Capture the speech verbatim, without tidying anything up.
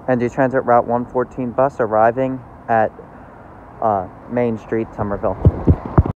N J Transit Route one fourteen bus arriving at uh, Main Street, Somerville.